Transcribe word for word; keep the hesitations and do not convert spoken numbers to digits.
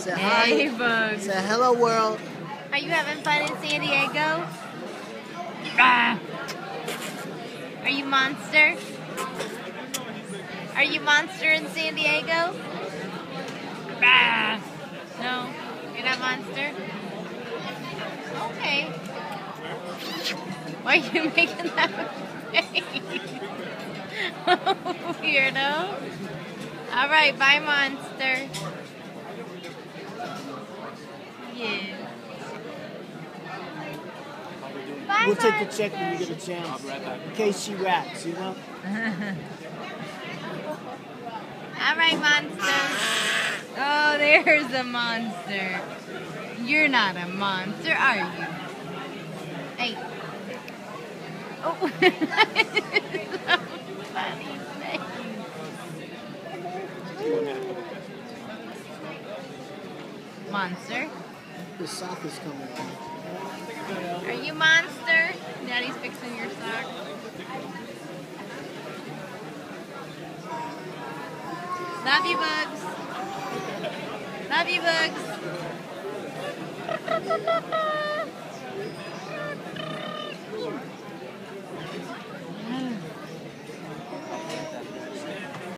Say Hey, hi. Bugs. Say hello, world. Are you having fun in San Diego? Ah. Are you Monster? Are you Monster in San Diego? Ah. No, you're not Monster? Okay. Why are you making that face? Weirdo. Alright, bye, Monster. Yeah. Bye, We'll take the Monster. check when you get a chance. In case she rats, you know? Alright, Monster. Oh, there's a monster. You're not a monster, are you? Hey. Oh. So funny face. Monster? The sock is coming on. Are you Monster? Daddy's fixing your sock. Love you, Bugs. Love you, Bugs.